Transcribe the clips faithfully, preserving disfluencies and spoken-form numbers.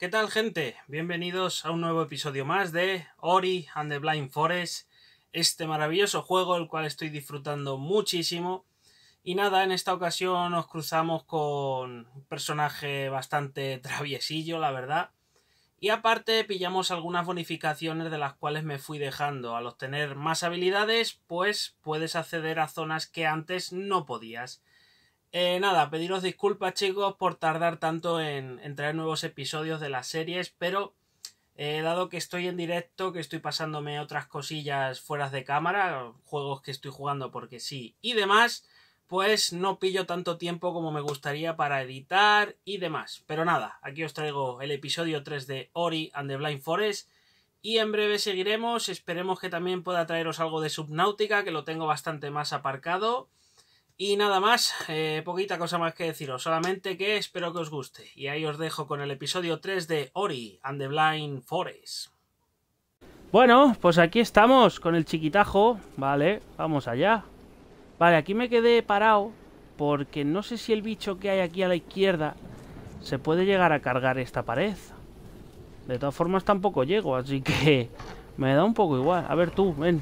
¿Qué tal, gente? Bienvenidos a un nuevo episodio más de Ori and the Blind Forest, este maravilloso juego el cual estoy disfrutando muchísimo. Y nada, en esta ocasión nos cruzamos con un personaje bastante traviesillo, la verdad. Y aparte pillamos algunas bonificaciones de las cuales me fui dejando. Al obtener más habilidades, pues puedes acceder a zonas que antes no podías. Eh, nada, pediros disculpas, chicos, por tardar tanto en, en traer nuevos episodios de las series, pero eh, dado que estoy en directo, que estoy pasándome otras cosillas fuera de cámara, juegos que estoy jugando porque sí y demás, pues no pillo tanto tiempo como me gustaría para editar y demás. Pero nada, aquí os traigo el episodio tres de Ori and the Blind Forest y en breve seguiremos. Esperemos que también pueda traeros algo de Subnautica, que lo tengo bastante más aparcado. Y nada más, eh, poquita cosa más que deciros, solamente que espero que os guste. Y ahí os dejo con el episodio tres de Ori and the Blind Forest. Bueno, pues aquí estamos con el chiquitajo, vale, vamos allá. Vale, aquí me quedé parado porque no sé si el bicho que hay aquí a la izquierda se puede llegar a cargar esta pared. De todas formas tampoco llego, así que me da un poco igual. A ver tú, ven.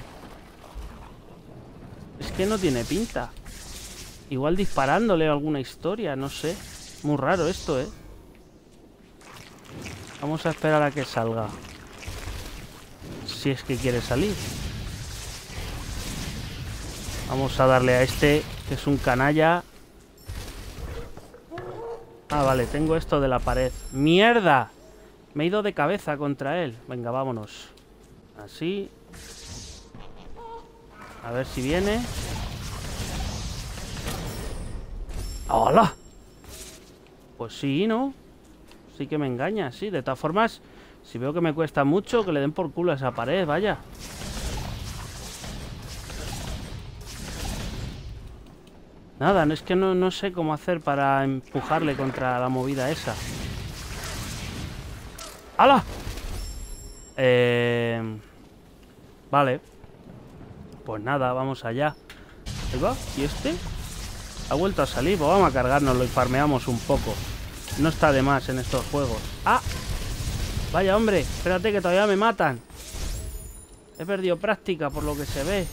Es que no tiene pinta. Igual disparándole alguna historia, no sé. Muy raro esto, ¿eh? Vamos a esperar a que salga. Si es que quiere salir. Vamos a darle a este, que es un canalla. Ah, vale, tengo esto de la pared. ¡Mierda! Me he ido de cabeza contra él. Venga, vámonos. Así. A ver si viene. ¡Hola! Pues sí, ¿no? Sí que me engaña, sí. De todas formas, si veo que me cuesta mucho, que le den por culo a esa pared, vaya. Nada, no es que no, no sé cómo hacer para empujarle contra la movida esa. ¡Hala! Eh... Vale. Pues nada, vamos allá. Ahí va, ¿y este? Ha vuelto a salir, pues vamos a cargárnoslo y farmeamos un poco. No está de más en estos juegos. ¡Ah! Vaya, hombre, espérate que todavía me matan. He perdido práctica por lo que se ve.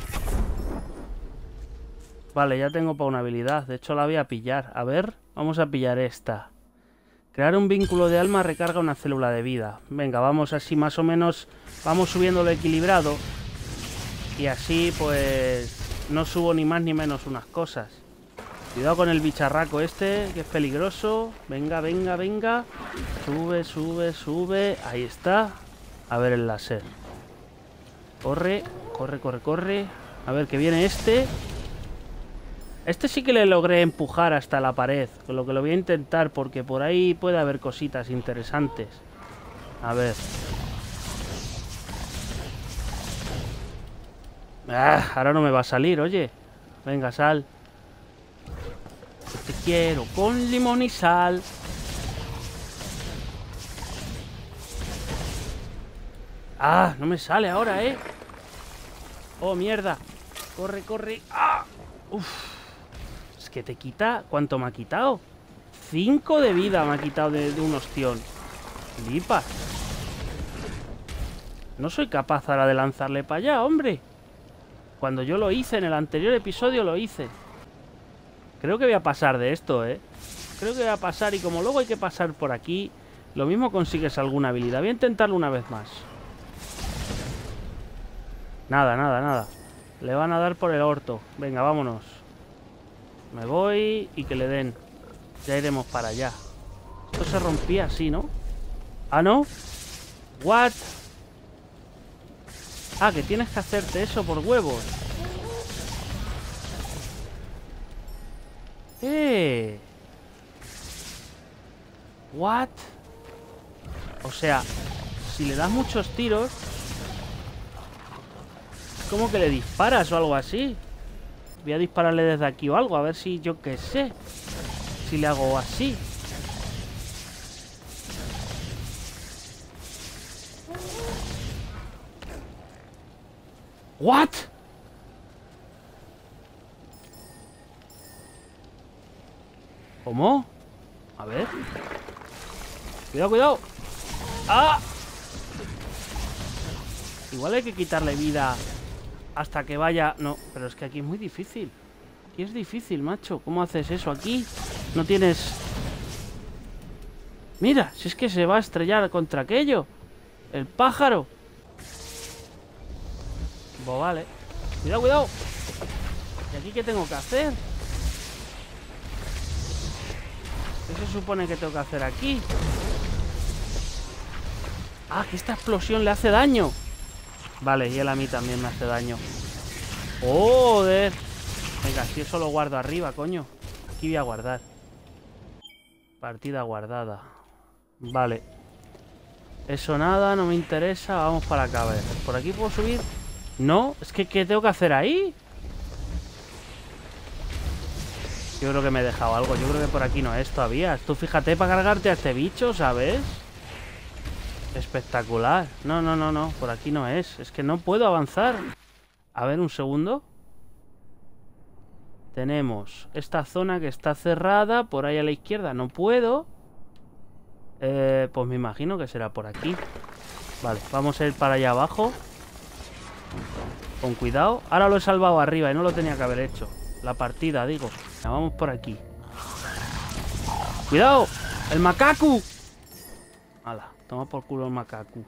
Vale, ya tengo para una habilidad. De hecho la voy a pillar. A ver, vamos a pillar esta. Crear un vínculo de alma recarga una célula de vida. Venga, vamos así más o menos. Vamos subiendo lo equilibrado. Y así pues no subo ni más ni menos unas cosas. Cuidado con el bicharraco este, que es peligroso. Venga, venga, venga. Sube, sube, sube. Ahí está. A ver el láser. Corre, corre, corre, corre. A ver que viene este. Este sí que le logré empujar hasta la pared. Con lo que lo voy a intentar porque por ahí puede haber cositas interesantes. A ver. Ah, ahora no me va a salir, oye. Venga, sal. Te quiero con limón y sal. Ah, no me sale ahora, ¿eh? Oh, mierda. Corre, corre. Ah. Uf. Es que te quita... ¿Cuánto me ha quitado? Cinco de vida me ha quitado de, de un ostión. Flipas. No soy capaz ahora de lanzarle para allá, hombre. Cuando yo lo hice, en el anterior episodio lo hice. Creo que voy a pasar de esto, ¿eh? Creo que voy a pasar y como luego hay que pasar por aquí, lo mismo consigues alguna habilidad. Voy a intentarlo una vez más. Nada, nada, nada. Le van a dar por el orto. Venga, vámonos. Me voy y que le den. Ya iremos para allá. Esto se rompía así, ¿no? ¿Ah, no? ¿What? Ah, que tienes que hacerte eso por huevos. ¡Eh! ¿What? O sea, si le das muchos tiros, es como que le disparas o algo así. Voy a dispararle desde aquí o algo, a ver si yo qué sé. Si le hago así. ¿What? ¿Cómo? A ver. Cuidado, cuidado. ¡Ah! Igual hay que quitarle vida hasta que vaya... No, pero es que aquí es muy difícil. Aquí es difícil, macho. ¿Cómo haces eso aquí? No tienes... Mira, si es que se va a estrellar contra aquello. El pájaro. Pues vale. Cuidado, cuidado. ¿Y aquí qué tengo que hacer? ¿Qué se supone que tengo que hacer aquí? Ah, que esta explosión le hace daño. Vale, y él a mí también me hace daño. ¡Joder! Venga, si eso lo guardo arriba, coño. Aquí voy a guardar. Partida guardada. Vale. Eso nada, no me interesa. Vamos para acá, a ver. ¿Por aquí puedo subir? No, es que ¿qué tengo que hacer ahí? Yo creo que me he dejado algo. Yo creo que por aquí no es todavía. Tú fíjate para cargarte a este bicho, ¿sabes? Espectacular. No, no, no, no. Por aquí no es. Es que no puedo avanzar. A ver, un segundo. Tenemos esta zona que está cerrada. Por ahí a la izquierda no puedo. Eh, pues me imagino que será por aquí. Vale, vamos a ir para allá abajo. Con cuidado. Ahora lo he salvado arriba y no lo tenía que haber hecho. La partida, digo. Ya, vamos por aquí. ¡Cuidado! ¡El macaco! Hala, toma por culo el macaco.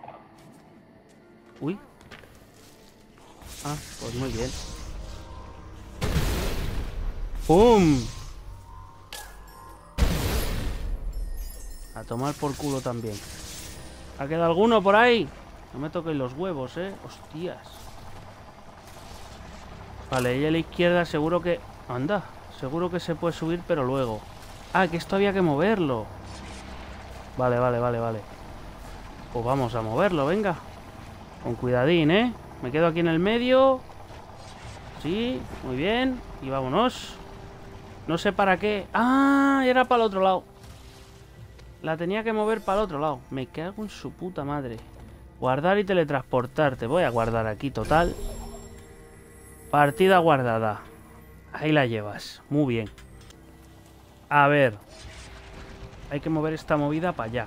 Uy. Ah, pues muy bien. ¡Pum! A tomar por culo también. ¿Ha quedado alguno por ahí? No me toquen los huevos, ¿eh? Hostias. Vale, y a la izquierda seguro que... Anda, seguro que se puede subir, pero luego. Ah, que esto había que moverlo. Vale, vale, vale, vale. Pues vamos a moverlo, venga. Con cuidadín, ¿eh? Me quedo aquí en el medio. Sí, muy bien. Y vámonos. No sé para qué. Ah, era para el otro lado. La tenía que mover para el otro lado. Me cago en su puta madre. Guardar y teletransportarte. Voy a guardar aquí, total. Partida guardada. Ahí la llevas. Muy bien. A ver. Hay que mover esta movida para allá.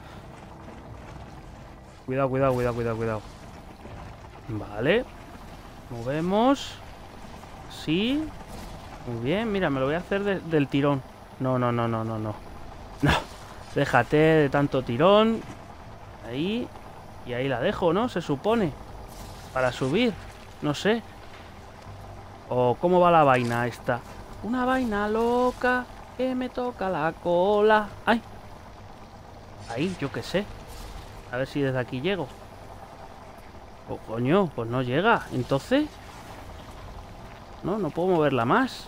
Cuidado, cuidado, cuidado, cuidado, cuidado. Vale. Movemos. Sí. Muy bien. Mira, me lo voy a hacer de, del tirón. No, no, no, no, no, no. No. Déjate de tanto tirón. Ahí. Y ahí la dejo, ¿no? Se supone. Para subir. No sé. ¿O cómo va la vaina esta? Una vaina loca que me toca la cola. ¡Ay! Ahí, yo qué sé. A ver si desde aquí llego. Oh, coño, pues no llega. Entonces... No, no puedo moverla más.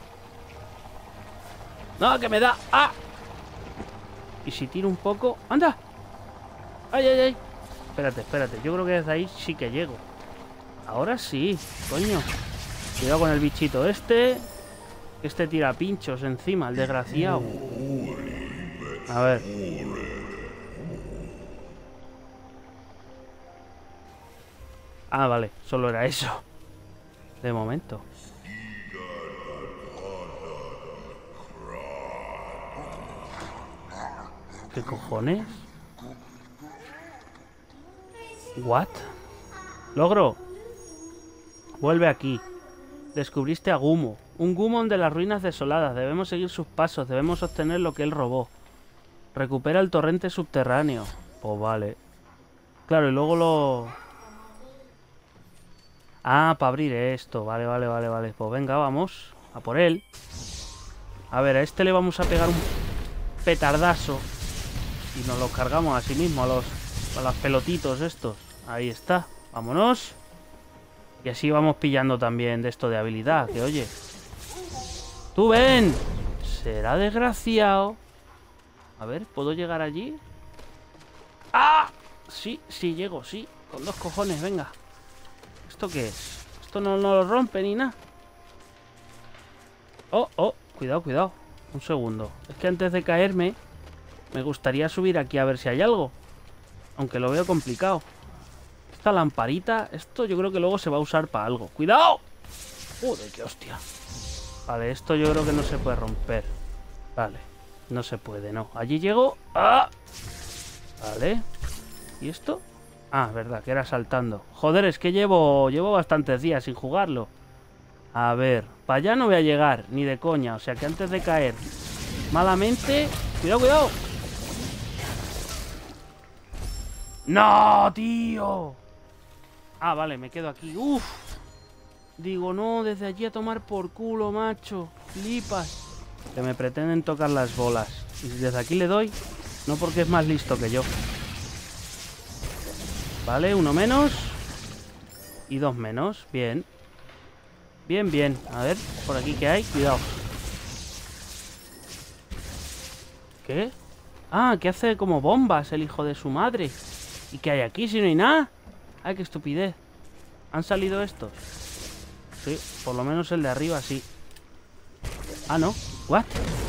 No, que me da... ¡Ah! Y si tiro un poco... ¡Anda! ¡Ay, ay, ay! Espérate, espérate. Yo creo que desde ahí sí que llego. Ahora sí, coño. Cuidado con el bichito este. Este tira pinchos encima, el desgraciado. A ver. Ah, vale. Solo era eso. De momento. ¿Qué cojones? ¿What? Logro. Vuelve aquí. Descubriste a Gumo. Un Gumon de las ruinas desoladas. Debemos seguir sus pasos. Debemos obtener lo que él robó. Recupera el torrente subterráneo. Pues vale. Claro, y luego lo... Ah, para abrir esto. Vale, vale, vale, vale. Pues venga, vamos. A por él. A ver, a este le vamos a pegar un petardazo. Y nos los cargamos a sí mismo, a los, a los pelotitos estos. Ahí está. Vámonos. Y así vamos pillando también de esto de habilidad. Que oye. ¡Tú ven! Será desgraciado. A ver, ¿puedo llegar allí? ¡Ah! Sí, sí, llego, sí. Con dos cojones, venga. ¿Esto qué es? Esto no, no lo rompe ni nada. Oh, oh, cuidado, cuidado. Un segundo. Es que antes de caerme, me gustaría subir aquí a ver si hay algo. Aunque lo veo complicado. Esta lamparita, esto yo creo que luego se va a usar para algo. ¡Cuidado! ¡Joder, qué hostia! Vale, esto yo creo que no se puede romper. Vale, no se puede, no. Allí llego. ¡Ah! Vale, ¿Y esto? Ah, verdad, que era saltando. Joder, es que llevo, llevo bastantes días sin jugarlo. A ver, para allá no voy a llegar, ni de coña. O sea que antes de caer malamente... ¡Cuidado, cuidado! ¡No, tío! Ah, vale, me quedo aquí. ¡Uf! Digo, no, desde allí a tomar por culo, macho. Flipas. Que me pretenden tocar las bolas. Y si desde aquí le doy, no porque es más listo que yo. Vale, uno menos. Y dos menos. Bien. Bien, bien. A ver, por aquí que hay. Cuidado. ¿Qué? Ah, que hace como bombas el hijo de su madre. ¿Y qué hay aquí si no hay nada? Ay, qué estupidez. ¿Han salido estos? Sí, por lo menos el de arriba sí. Ah, no. ¿What?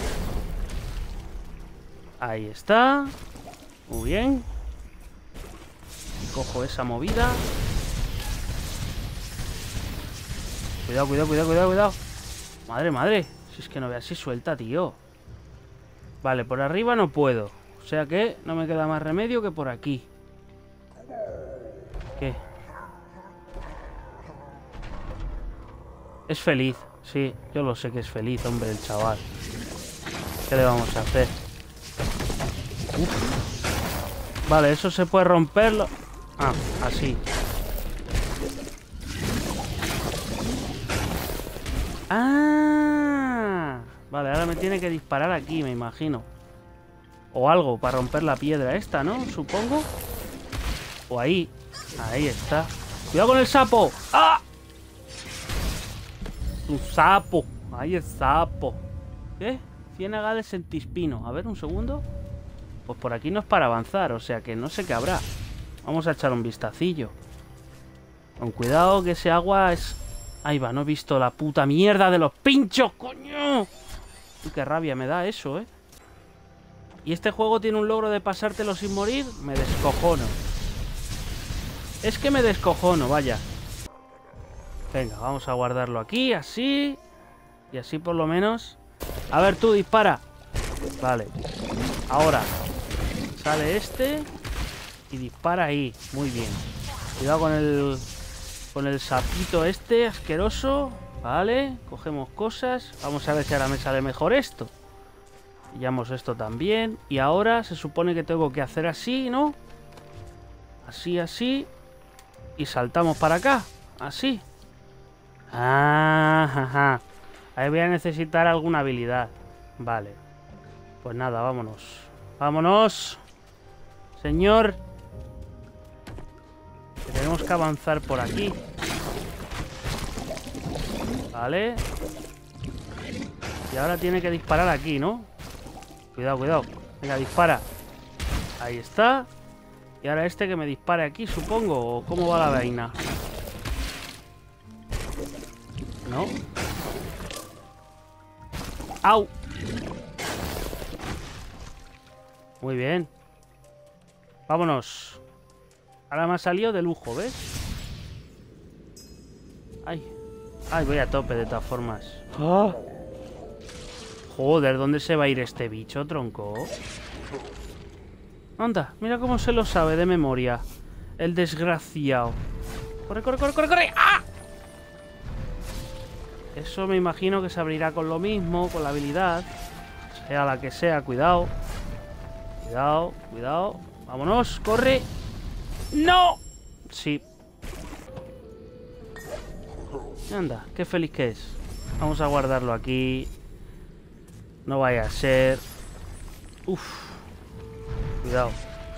Ahí está. Muy bien. Cojo esa movida. Cuidado, cuidado, cuidado, cuidado, cuidado. Madre, madre. Si es que no veas si suelta, tío. Vale, por arriba no puedo. O sea que no me queda más remedio que por aquí. ¿Qué? Es feliz. Sí, yo lo sé que es feliz, hombre, el chaval. ¿Qué le vamos a hacer? Uf. Vale, eso se puede romperlo. Ah, así. Ah, vale, ahora me tiene que disparar aquí, me imagino. O algo para romper la piedra esta, ¿no? Supongo. O ahí. Ahí está. ¡Cuidado con el sapo! ¡Ah! Un sapo. Ahí el sapo. ¿Qué? Ciénaga de Sentispino. A ver, un segundo. Pues por aquí no es para avanzar, o sea que no sé qué habrá. Vamos a echar un vistacillo. Con cuidado que ese agua es... Ahí va, no he visto la puta mierda de los pinchos, coño. Uy, qué rabia me da eso, ¿eh? ¿Y este juego tiene un logro de pasártelo sin morir? Me descojono. Es que me descojono, vaya. Venga, vamos a guardarlo aquí, así. Y así por lo menos... A ver, tú, dispara. Vale. Ahora. Sale este. Y dispara ahí. Muy bien. Cuidado con el... Con el sapito este asqueroso. Vale. Cogemos cosas. Vamos a ver si ahora me sale mejor esto. Pillamos esto también. Y ahora se supone que tengo que hacer así, ¿no? Así, así. Y saltamos para acá. Así. Ah, ajá. Ahí voy a necesitar alguna habilidad. Vale. Pues nada, vámonos. ¡Vámonos! Señor. Que tenemos que avanzar por aquí. Vale. Y ahora tiene que disparar aquí, ¿no? Cuidado, cuidado. Venga, dispara. Ahí está. Y ahora este que me dispare aquí, supongo. ¿O cómo va la vaina? ¿No? ¡Au! Muy bien. Vámonos. Ahora me ha salido de lujo, ¿ves? ¡Ay! ¡Ay! Voy a tope de todas formas. ¡Ah! Joder, ¿dónde se va a ir este bicho, tronco? Anda, mira cómo se lo sabe de memoria. El desgraciado. ¡Corre, corre, corre, corre, corre! ¡Ah! Eso me imagino que se abrirá con lo mismo, con la habilidad. Sea la que sea, cuidado. Cuidado, cuidado. Vámonos, corre. ¡No! Sí. Anda, qué feliz que es. Vamos a guardarlo aquí. No vaya a ser. Uf. Cuidado.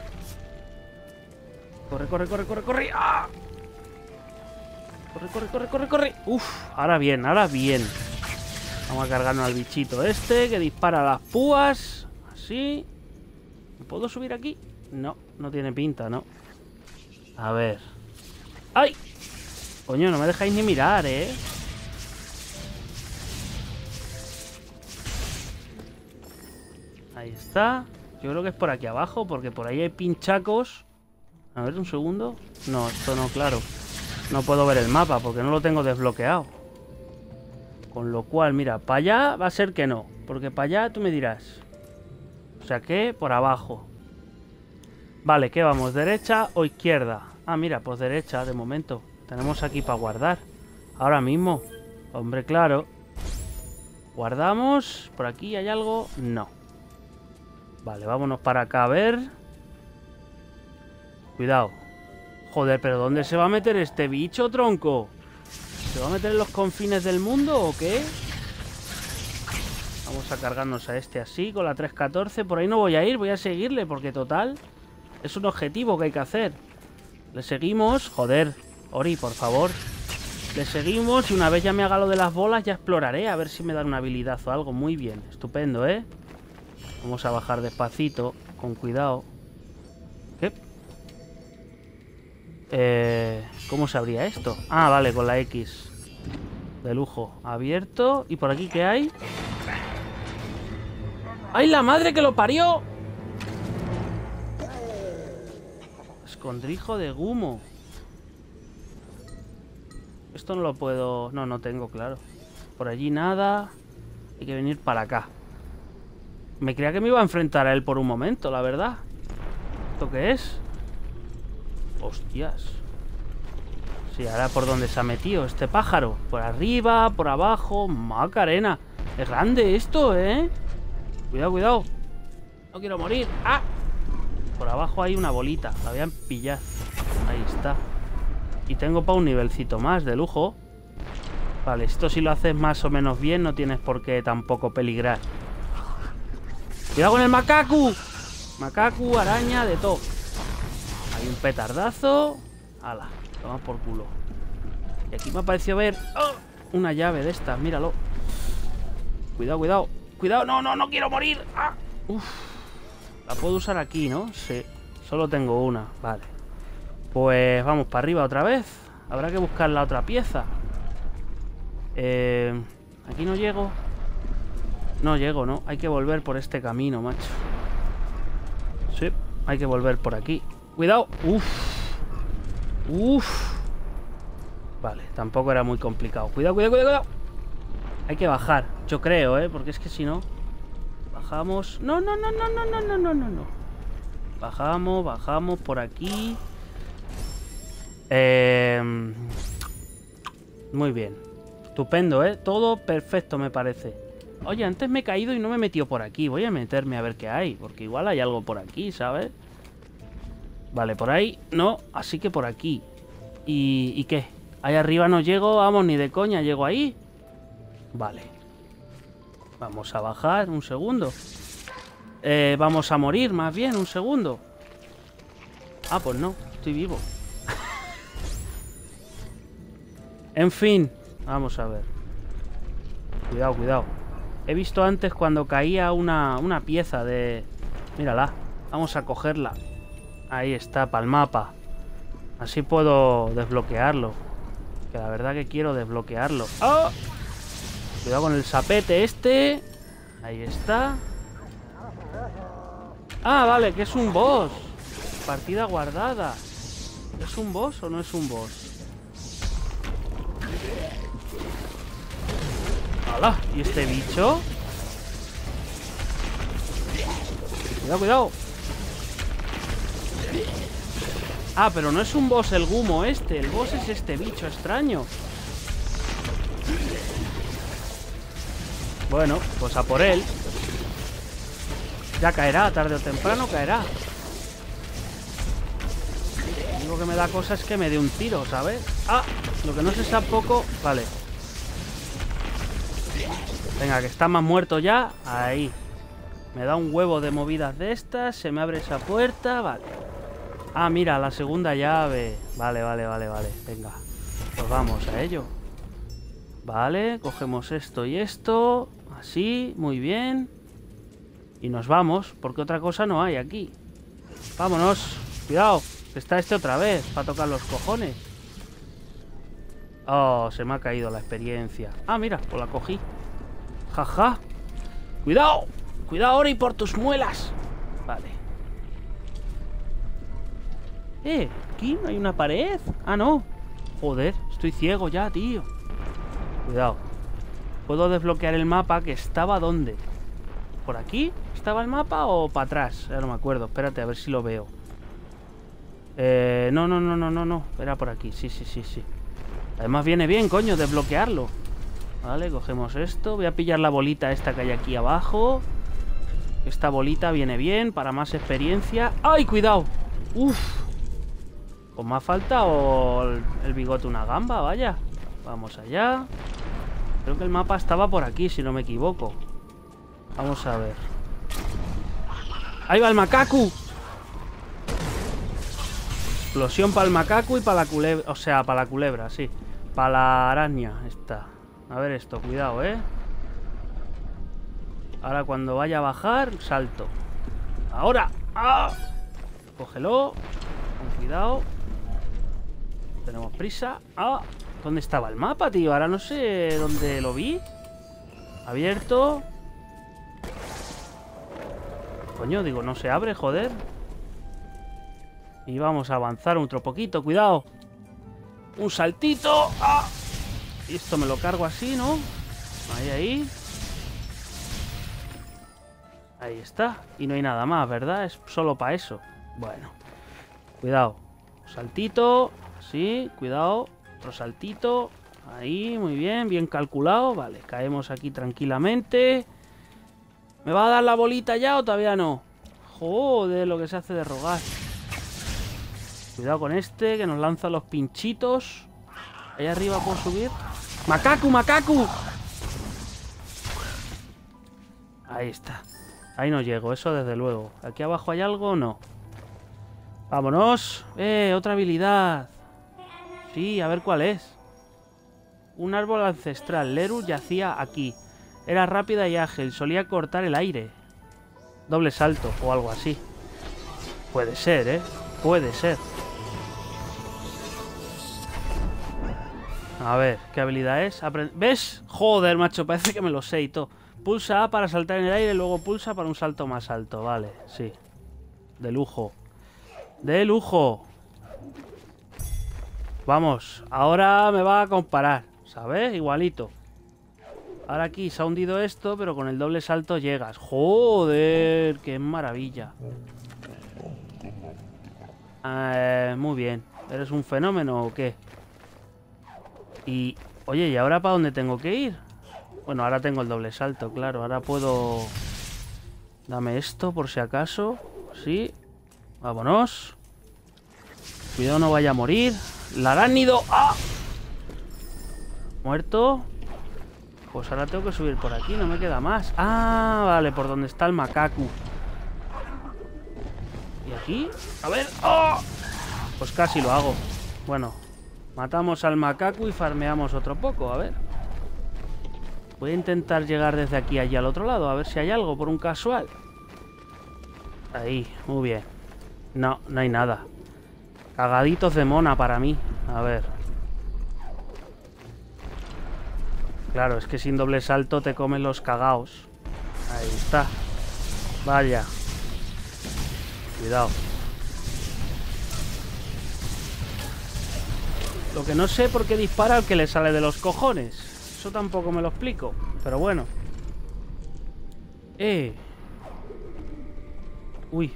Corre, corre, corre, corre, corre. ¡Ah! Corre, corre, corre, corre, corre. Uf, ahora bien, ahora bien. Vamos a cargarnos al bichito este que dispara las púas. Así. ¿Puedo subir aquí? No, no tiene pinta, ¿no? A ver. ¡Ay! Coño, no me dejáis ni mirar, ¿eh? Ahí está. Yo creo que es por aquí abajo, porque por ahí hay pinchacos. A ver, un segundo. No, esto no, claro. No puedo ver el mapa porque no lo tengo desbloqueado. Con lo cual, mira, para allá va a ser que no. Porque para allá tú me dirás. O sea que por abajo. Vale, ¿qué vamos? ¿Derecha o izquierda? Ah, mira, pues derecha, de momento. Tenemos aquí para guardar. Ahora mismo. Hombre, claro. Guardamos. ¿Por aquí hay algo? No. Vale, vámonos para acá a ver. Cuidado. Joder, ¿pero dónde se va a meter este bicho, tronco? ¿Se va a meter en los confines del mundo o qué? Vamos a cargarnos a este así, con la tres catorce. Por ahí no voy a ir, voy a seguirle, porque total... es un objetivo que hay que hacer. Le seguimos. Joder, Ori, por favor. Le seguimos y una vez ya me haga lo de las bolas, ya exploraré. A ver si me dan una habilidad o algo. Muy bien, estupendo, ¿eh? Vamos a bajar despacito, con cuidado. ¿Qué? Eh, ¿Cómo se abría esto? Ah, vale, con la X. De lujo. Abierto. ¿Y por aquí qué hay? ¡Ay, la madre que lo parió! Escondrijo de Gumo. Esto no lo puedo... No, no tengo, claro. Por allí nada. Hay que venir para acá. Me creía que me iba a enfrentar a él por un momento, la verdad. ¿Esto qué es? Hostias. Sí, ahora por dónde se ha metido este pájaro. Por arriba, por abajo. Macarena. Es grande esto, ¿eh? Cuidado, cuidado. No quiero morir. ¡Ah! Por abajo hay una bolita. La voy a pillar. Ahí está. Y tengo para un nivelcito más, de lujo. Vale, esto si lo haces más o menos bien, no tienes por qué tampoco peligrar. ¡Cuidado con el macaco! Macaco, araña, de todo. Hay un petardazo. ¡Hala! Toma por culo. Y aquí me ha parecido ver... ¡oh! Una llave de estas, míralo. Cuidado, cuidado. Cuidado, no, no, no quiero morir. ¡Ah! Uf. La puedo usar aquí, ¿no? Sí. Solo tengo una. Vale. Pues vamos para arriba otra vez. Habrá que buscar la otra pieza. Eh, aquí no llego. No llego, ¿no? Hay que volver por este camino, macho. Sí, hay que volver por aquí. Cuidado. Uf. Uf. Vale, tampoco era muy complicado. Cuidado, cuidado, cuidado, cuidado. Hay que bajar, yo creo, ¿eh? Porque es que si no... Bajamos... No, no, no, no, no, no, no, no, no, no. Bajamos, bajamos por aquí. Eh... Muy bien. Estupendo, ¿eh? Todo perfecto, me parece. Oye, antes me he caído y no me he metido por aquí. Voy a meterme a ver qué hay. Porque igual hay algo por aquí, ¿sabes? Vale, por ahí no. Así que por aquí. ¿Y, ¿y qué? Ahí arriba no llego. Vamos, ni de coña llego ahí. Vale. Vamos a bajar un segundo. Eh, vamos a morir, más bien, un segundo. Ah, pues no, estoy vivo. En fin, vamos a ver. Cuidado, cuidado. He visto antes cuando caía una, una pieza de... Mírala, vamos a cogerla. Ahí está, para el mapa. Así puedo desbloquearlo. Que la verdad que quiero desbloquearlo. ¡Oh! Cuidado con el sapete este. Ahí está. Ah, vale, que es un boss. Partida guardada. ¿Es un boss o no es un boss? ¡Hala! ¿Y este bicho? Cuidado, cuidado. Ah, pero no es un boss el Gumo este. El boss es este bicho extraño. Bueno, pues a por él. Ya caerá, tarde o temprano caerá. Lo único que me da cosa es que me dé un tiro, ¿sabes? Ah, lo que no sé tampoco... Vale. Venga, que está más muerto ya. Ahí. Me da un huevo de movidas de estas. Se me abre esa puerta. Vale. Ah, mira, la segunda llave. Vale, vale, vale, vale. Venga. Pues vamos a ello. Vale, cogemos esto y esto. Así, muy bien. Y nos vamos, porque otra cosa no hay aquí. Vámonos. Cuidado, que está este otra vez, para tocar los cojones. Oh, se me ha caído la experiencia. Ah, mira, pues la cogí. Jaja. Cuidado, cuidado, Ori, por tus muelas. Vale. Eh, aquí no hay una pared. Ah, no. Joder, estoy ciego ya, tío. Cuidado. Puedo desbloquear el mapa, que estaba ¿dónde? ¿Por aquí? ¿Estaba el mapa o para atrás? Ya no me acuerdo. Espérate, a ver si lo veo. Eh, no, no, no, no, no, no. Era por aquí. Sí, sí, sí, sí. Además viene bien, coño, desbloquearlo. Vale, cogemos esto. Voy a pillar la bolita esta que hay aquí abajo. Esta bolita viene bien para más experiencia. ¡Ay, cuidado! ¡Uf! Pues me ha faltado el, el bigote una gamba, vaya. Vamos allá. Creo que el mapa estaba por aquí, si no me equivoco. Vamos a ver. ¡Ahí va el macaco! Explosión para el macaco y para la culebra. O sea, para la culebra, sí. Para la araña, esta. A ver esto, cuidado, ¿eh? Ahora cuando vaya a bajar, salto. ¡Ahora! ¡Ah! Cógelo. Con cuidado. Tenemos prisa. ¡Ah! ¿Dónde estaba el mapa, tío? Ahora no sé dónde lo vi. Abierto. Coño, digo, no se abre, joder. Y vamos a avanzar otro poquito, cuidado. Un saltito. ¡Ah! Y esto me lo cargo así, ¿no? Ahí, ahí. Ahí está. Y no hay nada más, ¿verdad? Es solo para eso. Bueno. Cuidado. Saltito. Sí, cuidado. Otro saltito. Ahí, muy bien. Bien calculado. Vale, caemos aquí tranquilamente. ¿Me va a dar la bolita ya o todavía no? Joder, lo que se hace de rogar. Cuidado con este, que nos lanza los pinchitos. Ahí arriba puedo subir. ¡Macaco, macaco! Ahí está. Ahí no llego, eso desde luego. ¿Aquí abajo hay algo o no? ¡Vámonos! ¡Eh! Otra habilidad. Sí, a ver cuál es. Un árbol ancestral. Lerus yacía aquí. Era rápida y ágil. Solía cortar el aire. Doble salto o algo así. Puede ser, ¿eh? Puede ser. A ver, ¿qué habilidad es? Aprend ¿Ves? Joder, macho, parece que me lo sé y todo. Pulsa A para saltar en el aire, luego pulsa para un salto más alto. Vale, sí. De lujo. De lujo. Vamos, ahora me va a comparar, ¿sabes? Igualito. Ahora aquí se ha hundido esto, pero con el doble salto llegas. ¡Joder! ¡Qué maravilla! Eh, muy bien. ¿Eres un fenómeno o qué? Y... Oye, ¿y ahora para dónde tengo que ir? Bueno, ahora tengo el doble salto, claro. Ahora puedo... Dame esto por si acaso. Sí. Vámonos. Cuidado, no vaya a morir. ¡El arácnido! ¡Ah! Muerto. Pues ahora tengo que subir por aquí, no me queda más. Ah, vale, por donde está el macaco. ¿Y aquí? A ver. ¡Oh! Pues casi lo hago. Bueno, matamos al macaco y farmeamos otro poco, a ver. Voy a intentar llegar desde aquí allá al otro lado, a ver si hay algo por un casual. Ahí, muy bien. No, no hay nada. Cagaditos de mona para mí. A ver. Claro, es que sin doble salto te comen los cagaos. Ahí está. Vaya. Cuidado. Lo que no sé por qué dispara al que le sale de los cojones. Eso tampoco me lo explico. Pero bueno. Eh. Uy.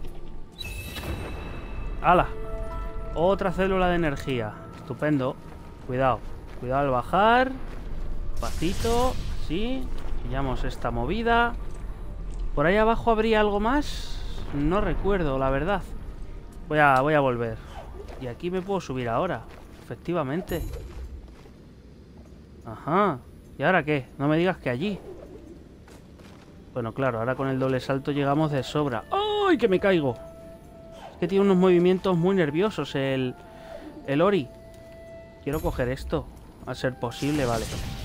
¡Hala! Otra célula de energía. Estupendo. Cuidado. Cuidado al bajar. Despacito. Sí. Pillamos esta movida. ¿Por ahí abajo habría algo más? No recuerdo, la verdad. Voy a, voy a volver. Y aquí me puedo subir ahora. Efectivamente. Ajá. ¿Y ahora qué? No me digas que allí. Bueno, claro, ahora con el doble salto llegamos de sobra. ¡Ay, que me caigo! Es que tiene unos movimientos muy nerviosos el, el Ori. Quiero coger esto. A ser posible, vale.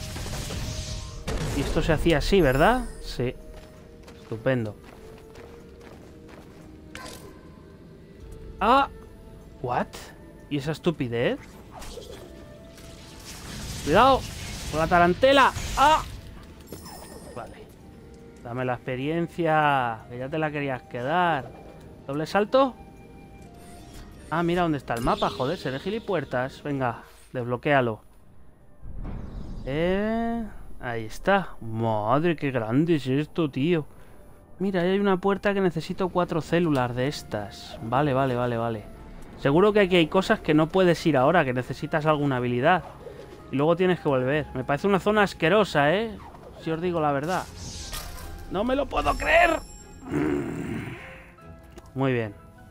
Y esto se hacía así, ¿verdad? Sí. Estupendo. ¡Ah! ¿What? ¿Y esa estupidez? ¡Cuidado! ¡Con la tarantela! ¡Ah! Vale. Dame la experiencia. Que ya te la querías quedar. ¿Doble salto? Ah, mira dónde está el mapa. Joder, seré gilipuertas. Venga, desbloquéalo. Eh... Ahí está. Madre, qué grande es esto, tío. Mira, ahí hay una puerta que necesito cuatro células de estas. Vale, vale, vale, vale. Seguro que aquí hay cosas que no puedes ir ahora, que necesitas alguna habilidad. Y luego tienes que volver. Me parece una zona asquerosa, ¿eh? Si os digo la verdad. ¡No me lo puedo creer! Muy bien.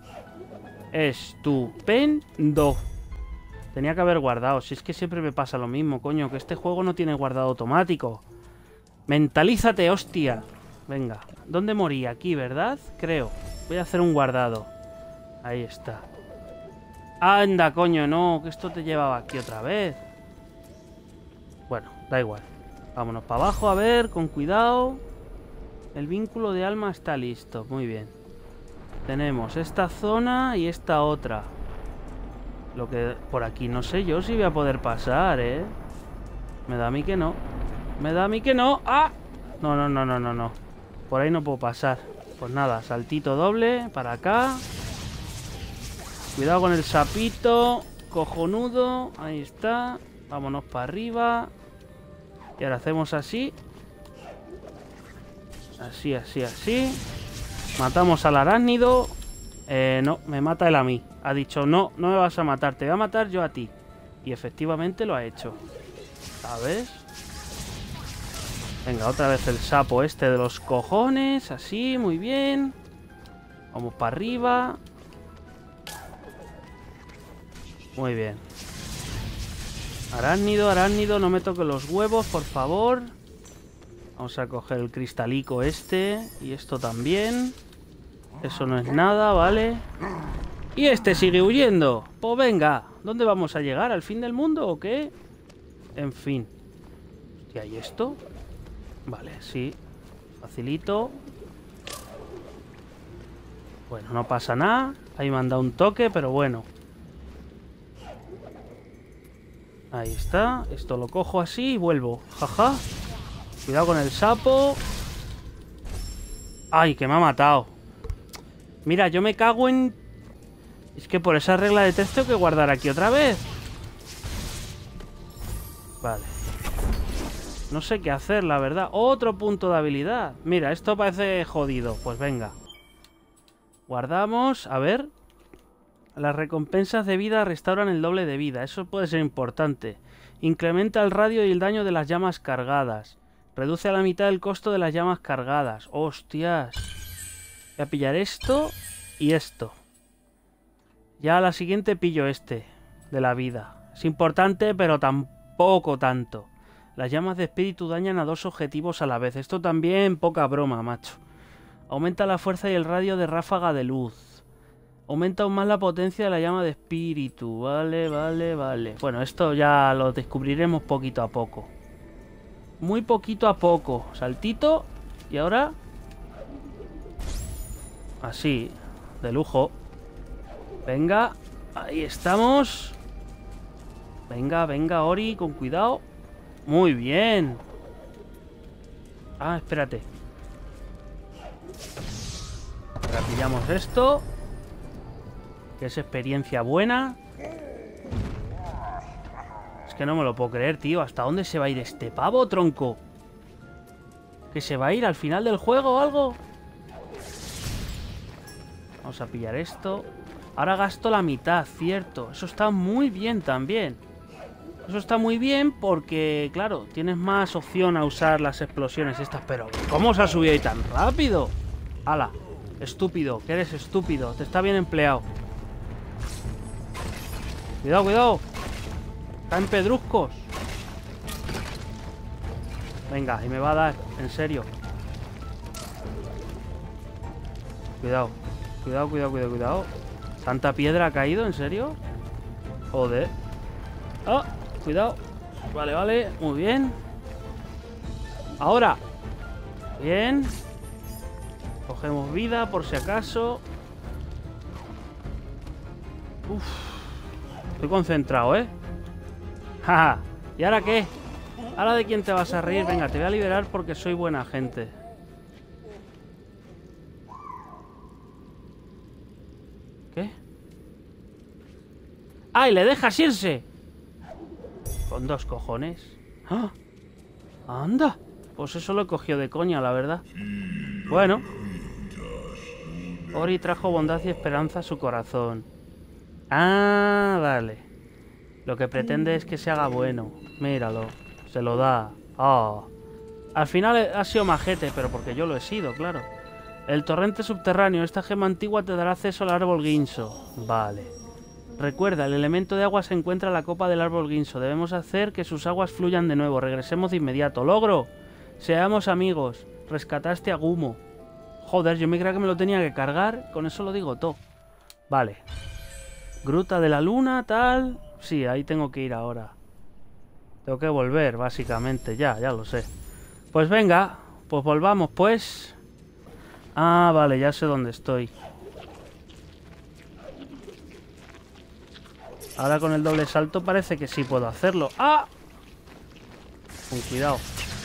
Estupendo. Tenía que haber guardado. Si es que siempre me pasa lo mismo, coño. Que este juego no tiene guardado automático. Mentalízate, hostia. Venga. ¿Dónde morí? Aquí, ¿verdad? Creo. Voy a hacer un guardado. Ahí está. Anda, coño, no. Que esto te llevaba aquí otra vez. Bueno, da igual. Vámonos para abajo, a ver, con cuidado. El vínculo de alma está listo. Muy bien. Tenemos esta zona y esta otra. Lo que por aquí no sé yo si voy a poder pasar, ¿eh? Me da a mí que no. Me da a mí que no. ¡Ah! No, no, no, no, no, no. Por ahí no puedo pasar. Pues nada, saltito doble para acá. Cuidado con el sapito. Cojonudo. Ahí está. Vámonos para arriba. Y ahora hacemos así. Así, así, así. Matamos al arácnido. Eh, no, me mata él a mí. Ha dicho, no, no me vas a matar. Te voy a matar yo a ti. Y efectivamente lo ha hecho. ¿Sabes? Venga, otra vez el sapo este de los cojones. Así, muy bien. Vamos para arriba. Muy bien. Arácnido, arácnido, no me toque los huevos, por favor. Vamos a coger el cristalico este. Y esto también. Eso no es nada, ¿vale? Y este sigue huyendo. Pues venga, ¿dónde vamos a llegar? ¿Al fin del mundo o qué? En fin. Hostia, ¿y esto? Vale, sí. Facilito. Bueno, no pasa nada. Ahí me han dado un toque, pero bueno. Ahí está. Esto lo cojo así y vuelvo. Jaja. Cuidado con el sapo. Ay, que me ha matado. Mira, yo me cago en... Es que por esa regla de tres tengo que guardar aquí otra vez. Vale. No sé qué hacer, la verdad. Otro punto de habilidad. Mira, esto parece jodido. Pues venga. Guardamos. A ver. Las recompensas de vida restauran el doble de vida. Eso puede ser importante. Incrementa el radio y el daño de las llamas cargadas. Reduce a la mitad el costo de las llamas cargadas. ¡Hostias! Voy a pillar esto y esto. Ya a la siguiente pillo este de la vida. Es importante, pero tampoco tanto. Las llamas de espíritu dañan a dos objetivos a la vez. Esto también poca broma, macho. Aumenta la fuerza y el radio de ráfaga de luz. Aumenta aún más la potencia de la llama de espíritu. Vale, vale, vale. Bueno, esto ya lo descubriremos poquito a poco. Muy poquito a poco. Saltito. Y ahora... Así. De lujo. Venga. Ahí estamos. Venga, venga, Ori. Con cuidado. Muy bien. Ah, espérate. Ahora pillamos esto. Que es experiencia buena. Es que no me lo puedo creer, tío. ¿Hasta dónde se va a ir este pavo, tronco? ¿Que se va a ir al final del juego o algo? Vamos a pillar esto. Ahora gasto la mitad, cierto. Eso está muy bien también. Eso está muy bien porque, claro, tienes más opción a usar las explosiones estas. Pero, ¿cómo se ha subido ahí tan rápido? ¡Hala! Estúpido, que eres estúpido. Te está bien empleado. Cuidado, cuidado. Caen pedruscos. Venga, y me va a dar, en serio. Cuidado. Cuidado, cuidado, cuidado, cuidado. ¿Tanta piedra ha caído? ¿En serio? Joder. ¡Ah! Cuidado. Vale, vale. Muy bien. Ahora. Bien. Cogemos vida por si acaso. Uf. Estoy concentrado, ¿eh? Jaja. ¿Y ahora qué? ¿Ahora de quién te vas a reír? Venga, te voy a liberar porque soy buena gente. ¿Qué? ¡Ay, le dejas irse! Con dos cojones. ¡Ah! ¡Anda! Pues eso lo he cogido de coña, la verdad. Bueno. Ori trajo bondad y esperanza a su corazón. Ah, vale. Lo que pretende es que se haga bueno. Míralo. Se lo da. Oh. Al final ha sido majete, pero porque yo lo he sido, claro. El torrente subterráneo. Esta gema antigua te dará acceso al árbol guinso. Vale. Recuerda, el elemento de agua se encuentra en la copa del árbol guinso. Debemos hacer que sus aguas fluyan de nuevo. Regresemos de inmediato. ¡Logro! Seamos amigos. Rescataste a Gumo. Joder, yo me creía que me lo tenía que cargar. Con eso lo digo todo. Vale. Gruta de la luna, tal... Sí, ahí tengo que ir ahora. Tengo que volver, básicamente. Ya, ya lo sé. Pues venga, pues volvamos, pues. Ah, vale, ya sé dónde estoy. Ahora con el doble salto parece que sí puedo hacerlo. ¡Ah! Con cuidado.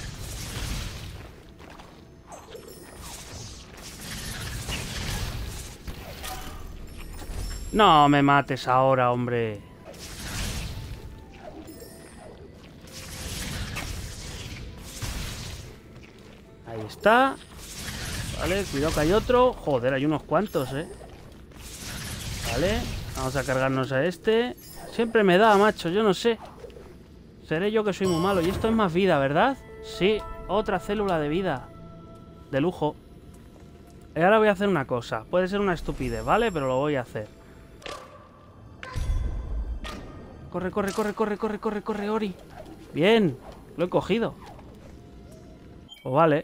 No me mates ahora, hombre. Ahí está. Vale, cuidado que hay otro. Joder, hay unos cuantos, eh. Vale, vamos a cargarnos a este. Siempre me da, macho, yo no sé. Seré yo que soy muy malo. Y esto es más vida, ¿verdad? Sí, otra célula de vida. De lujo. Y ahora voy a hacer una cosa. Puede ser una estupidez, ¿vale? Pero lo voy a hacer. Corre, corre, corre, corre, corre, corre, corre, Ori. Bien, lo he cogido. Pues vale.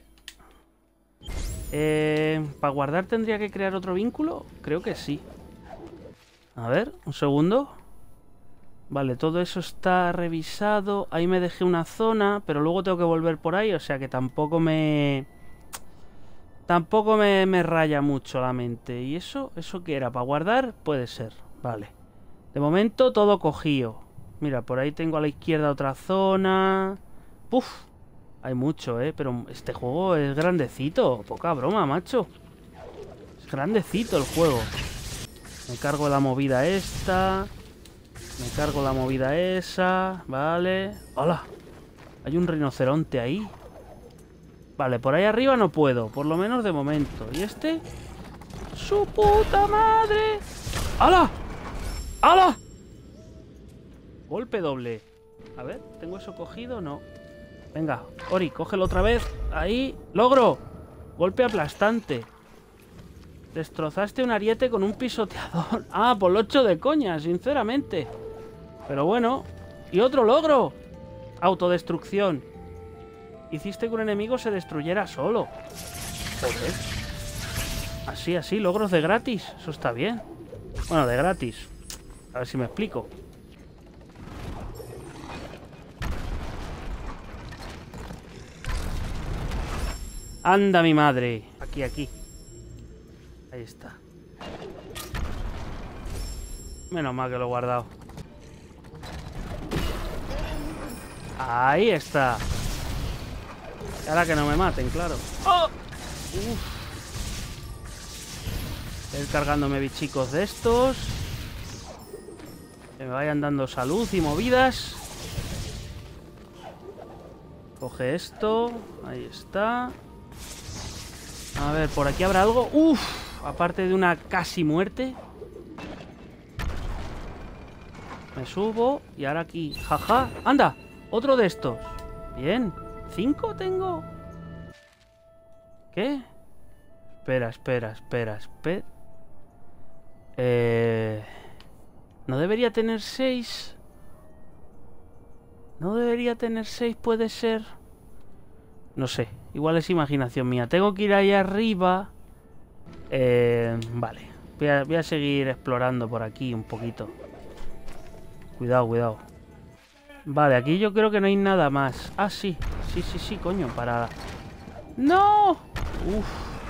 Eh, ¿Para guardar tendría que crear otro vínculo? Creo que sí. A ver, un segundo. Vale, todo eso está revisado. Ahí me dejé una zona, pero luego tengo que volver por ahí. O sea que tampoco me... Tampoco me, me raya mucho la mente. ¿Y eso? ¿Eso qué era? ¿Para guardar? Puede ser. Vale. De momento todo cogido. Mira, por ahí tengo a la izquierda otra zona. Puf. Hay mucho, ¿eh? Pero este juego es grandecito. Poca broma, macho. Es grandecito el juego. Me cargo la movida esta. Me cargo la movida esa. Vale. ¡Hola! Hay un rinoceronte ahí. Vale, por ahí arriba no puedo. Por lo menos de momento. ¿Y este? ¡Su puta madre! ¡Hala! ¡Hala! Golpe doble. A ver, ¿tengo eso cogido? No. Venga, Ori, cógelo otra vez. Ahí. ¡Logro! Golpe aplastante. Destrozaste un ariete con un pisoteador. Ah, por lo ocho de coña, sinceramente. Pero bueno. Y otro logro. Autodestrucción. Hiciste que un enemigo se destruyera solo. Joder. Así, así, logros de gratis. Eso está bien. Bueno, de gratis. A ver si me explico. Anda mi madre. Aquí, aquí. Ahí está. Menos mal que lo he guardado. Ahí está. Y ahora que no me maten, claro. ¡Oh! Uf. Ir cargándome bichicos de estos. Que me vayan dando salud y movidas. Coge esto. Ahí está. A ver, por aquí habrá algo. Uf, aparte de una casi muerte. Me subo. Y ahora aquí. Jaja. Anda, otro de estos. Bien. ¿Cinco tengo? ¿Qué? Espera, espera, espera, espera. Eh... ¿No debería tener seis? ¿No debería tener seis? Puede ser. No sé. Igual es imaginación mía. Tengo que ir ahí arriba. Eh, vale. Voy a, voy a seguir explorando por aquí un poquito. Cuidado, cuidado. Vale, aquí yo creo que no hay nada más. Ah, sí. Sí, sí, sí, coño. Para... ¡No! Uf.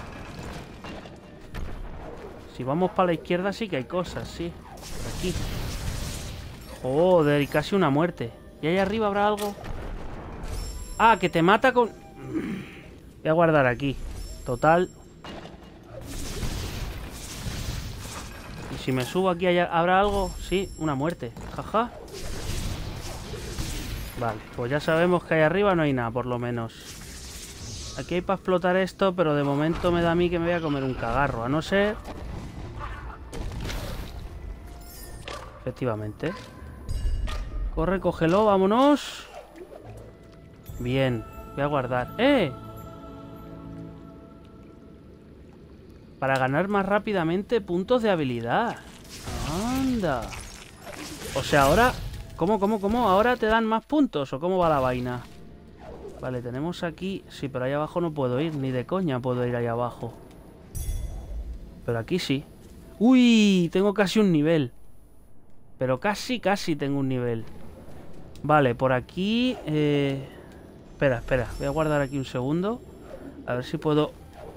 Si vamos para la izquierda sí que hay cosas, sí. Por aquí. Joder, y casi una muerte. ¿Y ahí arriba habrá algo? Ah, que te mata con... Voy a guardar aquí. Total. Y si me subo aquí, ¿habrá algo? Sí, una muerte. Jaja. Vale, pues ya sabemos que ahí arriba no hay nada, por lo menos. Aquí hay para explotar esto, pero de momento me da a mí que me voy a comer un cagarro. A no ser... efectivamente. Corre, cógelo, vámonos. Bien, voy a guardar. ¡Eh! Para ganar más rápidamente puntos de habilidad. Anda. O sea, ahora... ¿Cómo, cómo, cómo? ¿Ahora te dan más puntos? ¿O cómo va la vaina? Vale, tenemos aquí... Sí, pero ahí abajo no puedo ir. Ni de coña puedo ir ahí abajo. Pero aquí sí. ¡Uy! Tengo casi un nivel. Pero casi, casi tengo un nivel. Vale, por aquí... Eh... Espera, espera. Voy a guardar aquí un segundo. A ver si puedo...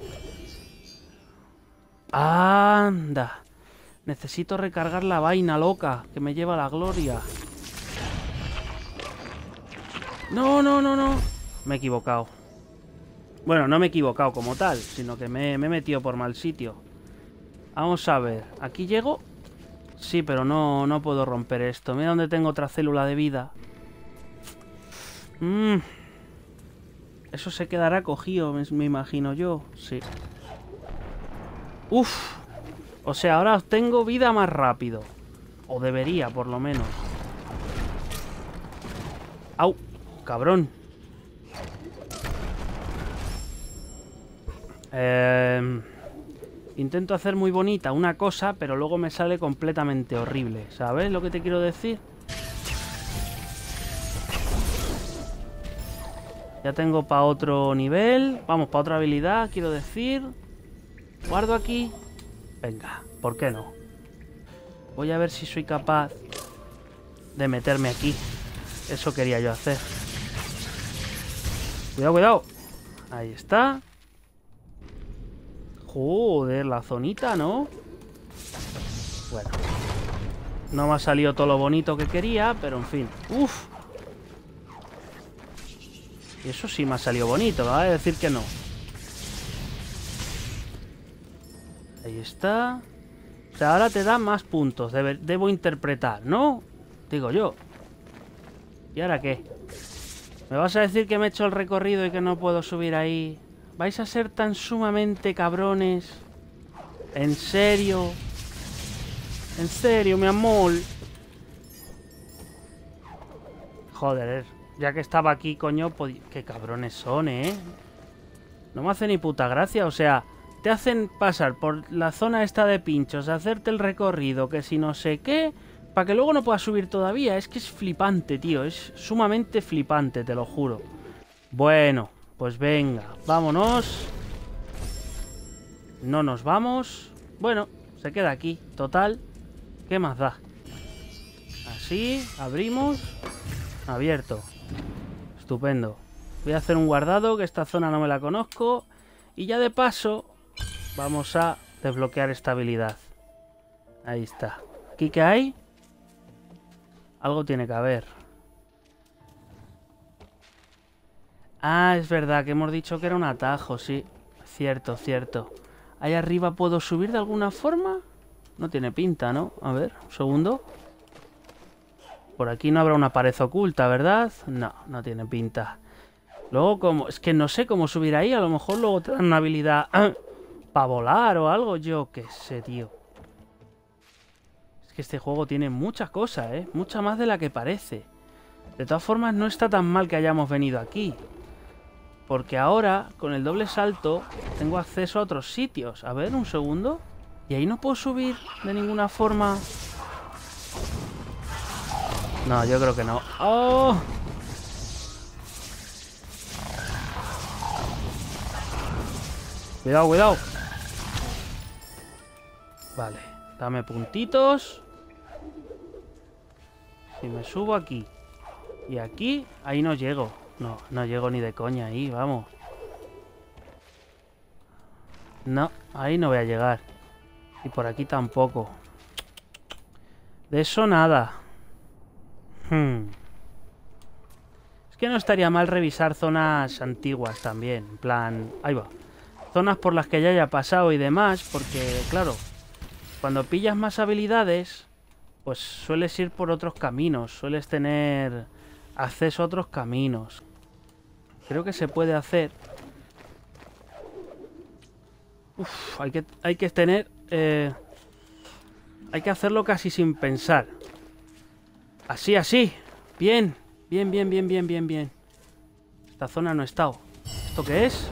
¡Anda! Necesito recargar la vaina loca que me lleva a la gloria. No, no, no, no. Me he equivocado. Bueno, no me he equivocado como tal, sino que me, me he metido por mal sitio. Vamos a ver. ¿Aquí llego? Sí, pero no, no puedo romper esto. Mira dónde tengo otra célula de vida. Mm. Eso se quedará cogido, me, me imagino yo. Sí. Uf. O sea, ahora obtengo vida más rápido. O debería, por lo menos. ¡Au! Cabrón. Eh, intento hacer muy bonita una cosa, pero luego me sale completamente horrible. ¿Sabes lo que te quiero decir? Ya tengo para otro nivel. Vamos, para otra habilidad, quiero decir. Guardo aquí. Venga, ¿por qué no? Voy a ver si soy capaz de meterme aquí. Eso quería yo hacer. Cuidado, cuidado. Ahí está. Joder, la zonita, ¿no? Bueno. No me ha salido todo lo bonito que quería, pero en fin. Uf. Y eso sí me ha salido bonito, ¿va a decir que no? Ahí está. O sea, ahora te da más puntos. Debe, debo interpretar, ¿no? Digo yo. ¿Y ahora qué? ¿Me vas a decir que me he hecho el recorrido y que no puedo subir ahí? ¿Vais a ser tan sumamente cabrones? ¿En serio? ¿En serio, mi amor? Joder, ya que estaba aquí, coño, pues... Qué cabrones son, ¿eh? No me hace ni puta gracia, o sea... Te hacen pasar por la zona esta de pinchos, hacerte el recorrido, que si no sé qué, para que luego no puedas subir todavía. Es que es flipante, tío, es sumamente flipante, te lo juro. Bueno, pues venga, vámonos. No nos vamos. Bueno, se queda aquí, total. ¿Qué más da? Así, abrimos. Abierto. Estupendo. Voy a hacer un guardado, que esta zona no me la conozco. Y ya de paso... Vamos a desbloquear esta habilidad. Ahí está. ¿Aquí qué hay? Algo tiene que haber. Ah, es verdad que hemos dicho que era un atajo, sí. Cierto, cierto. ¿Ahí arriba puedo subir de alguna forma? No tiene pinta, ¿no? A ver, un segundo. Por aquí no habrá una pared oculta, ¿verdad? No, no tiene pinta. Luego, como... Es que no sé cómo subir ahí. A lo mejor luego te dan una habilidad... para volar o algo, yo qué sé, tío. Es que este juego tiene muchas cosas, ¿eh? Mucha más de la que parece. De todas formas, no está tan mal que hayamos venido aquí. Porque ahora, con el doble salto, tengo acceso a otros sitios. A ver, un segundo. Y ahí no puedo subir de ninguna forma. No, yo creo que no. ¡Oh! Cuidado, cuidado. Vale, dame puntitos. Si me subo aquí y aquí, ahí no llego. No, no llego ni de coña ahí, vamos. No, ahí no voy a llegar. Y por aquí tampoco. De eso nada. Hmm. Es que no estaría mal revisar zonas antiguas también. En plan, ahí va. Zonas por las que ya haya pasado y demás, porque, claro... Cuando pillas más habilidades, pues sueles ir por otros caminos, sueles tener acceso a otros caminos. Creo que se puede hacer. Uf, hay que, hay que tener... Eh, hay que hacerlo casi sin pensar. Así, así. Bien, bien, bien, bien, bien, bien, bien. Esta zona no he estado. ¿Esto qué es?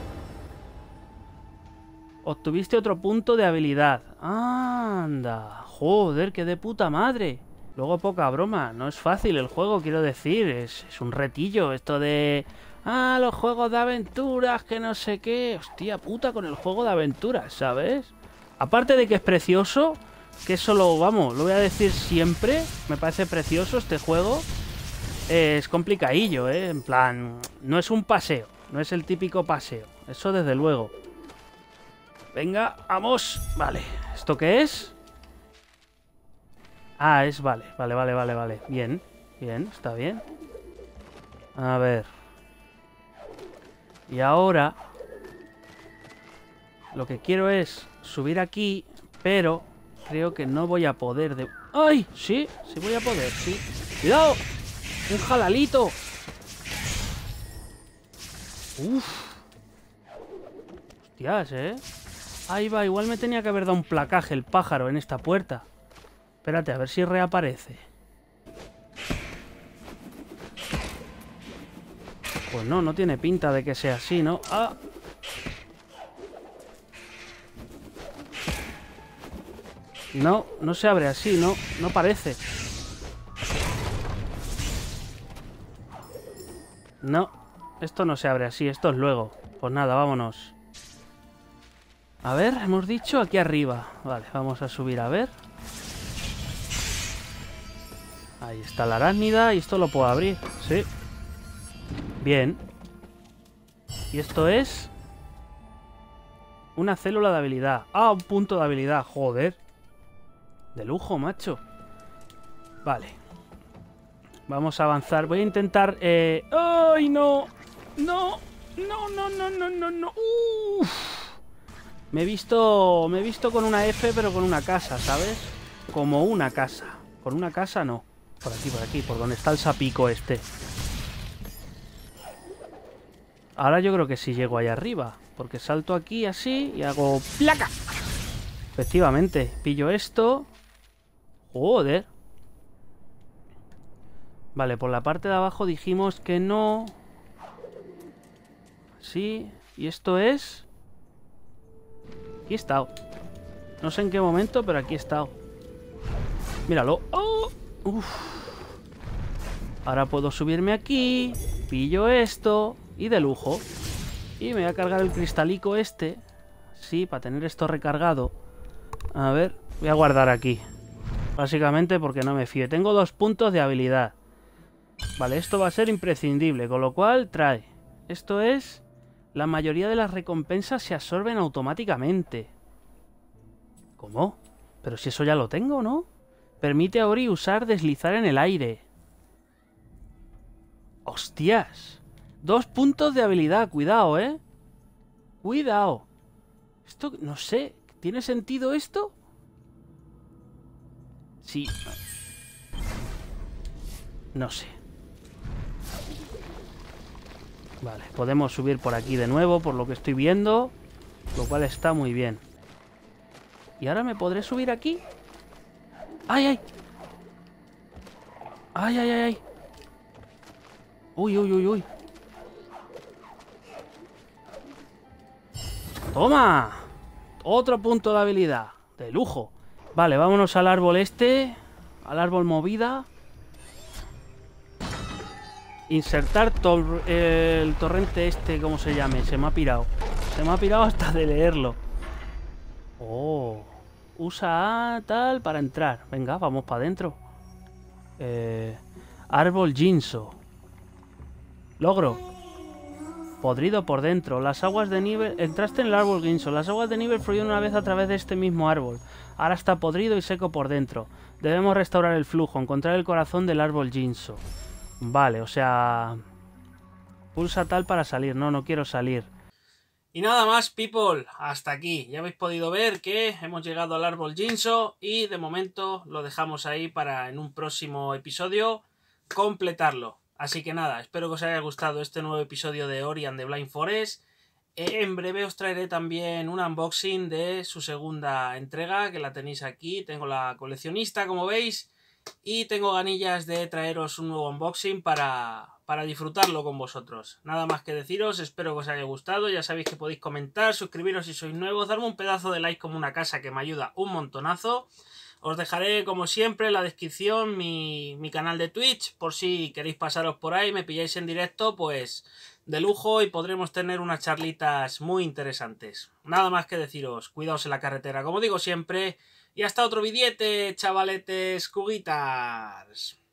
Obtuviste otro punto de habilidad. Anda. Joder, qué de puta madre. Luego poca broma. No es fácil el juego, quiero decir. Es, es un retillo esto de... Ah, los juegos de aventuras, que no sé qué. Hostia puta con el juego de aventuras, ¿sabes? Aparte de que es precioso, que eso lo, vamos, lo voy a decir siempre. Me parece precioso este juego. Es complicadillo, ¿eh? En plan, no es un paseo. No es el típico paseo. Eso desde luego. Venga, vamos. Vale, ¿esto qué es? Ah, es vale, vale, vale, vale, vale. Bien, bien, está bien. A ver. Y ahora... Lo que quiero es subir aquí, pero creo que no voy a poder de... ¡Ay! Sí, sí voy a poder, sí. ¡Cuidado! ¡Un jalalito! ¡Uf! Hostias, ¿eh? Ahí va, igual me tenía que haber dado un placaje el pájaro en esta puerta. Espérate, a ver si reaparece. Pues no, no tiene pinta de que sea así, ¿no? ¡Ah! No, no se abre así, no, no parece. No, esto no se abre así, esto es luego. Pues nada, vámonos. A ver, hemos dicho aquí arriba. Vale, vamos a subir a ver. Ahí está la arácnida y esto lo puedo abrir, sí. Bien. Y esto es... Una célula de habilidad. Ah, un punto de habilidad, joder. De lujo, macho. Vale. Vamos a avanzar. Voy a intentar... Eh... ¡Ay, no! ¡No! ¡No, no, no, no, no, no! ¡Uf! Me he visto... Me he visto con una F, pero con una casa, ¿sabes? Como una casa. Con una casa no. Por aquí, por aquí, por donde está el sapico este. Ahora yo creo que sí llego ahí arriba. Porque salto aquí así y hago... ¡Placa! Efectivamente. Pillo esto... Joder. Vale, por la parte de abajo dijimos que no. Sí. Y esto es... Aquí he estado. No sé en qué momento, pero aquí he estado. Míralo. ¡Oh! Uf. Ahora puedo subirme aquí. Pillo esto. Y de lujo. Y me voy a cargar el cristalico este. Sí, para tener esto recargado. A ver, voy a guardar aquí. Básicamente porque no me fío. Tengo dos puntos de habilidad. Vale, esto va a ser imprescindible, con lo cual trae. Esto es... La mayoría de las recompensas se absorben automáticamente. ¿Cómo? Pero si eso ya lo tengo, ¿no? Permite a Ori usar deslizar en el aire. ¡Hostias! Dos puntos de habilidad, cuidado, ¿eh? Cuidado. Esto, no sé, ¿tiene sentido esto? Sí. No sé. Vale, podemos subir por aquí de nuevo, por lo que estoy viendo. Lo cual está muy bien. ¿Y ahora me podré subir aquí? ¡Ay, ay! ¡Ay, ay, ay, ay! ¡Uy, uy, uy, uy! ¡Toma! Otro punto de habilidad. De lujo. Vale, vámonos al árbol este. Al árbol movida. Insertar tor el torrente este, ¿cómo se llame? Se me ha pirado. Se me ha pirado hasta de leerlo. Oh. Usa A tal para entrar. Venga, vamos para adentro. Eh, árbol Jinso. Logro. Podrido por dentro. Las aguas de nieve... Entraste en el árbol Jinso. Las aguas de nieve fluyeron una vez a través de este mismo árbol. Ahora está podrido y seco por dentro. Debemos restaurar el flujo. Encontrar el corazón del árbol Jinso. Vale, o sea... Pulsa tal para salir. No, no quiero salir. Y nada más, people. Hasta aquí. Ya habéis podido ver que hemos llegado al árbol Jinso y de momento lo dejamos ahí para en un próximo episodio completarlo. Así que nada, espero que os haya gustado este nuevo episodio de Ori and the Blind Forest. En breve os traeré también un unboxing de su segunda entrega, que la tenéis aquí. Tengo la coleccionista, como veis. y tengo ganillas de traeros un nuevo unboxing para, para disfrutarlo con vosotros. Nada más que deciros, espero que os haya gustado, ya sabéis que podéis comentar, suscribiros si sois nuevos, darme un pedazo de like como una casa que me ayuda un montonazo. Os dejaré como siempre en la descripción mi, mi canal de Twitch, por si queréis pasaros por ahí, me pilláis en directo, pues de lujo y podremos tener unas charlitas muy interesantes. Nada más que deciros, cuidaos en la carretera, como digo siempre, y hasta otro vidiete, chavaletes, cuguitas.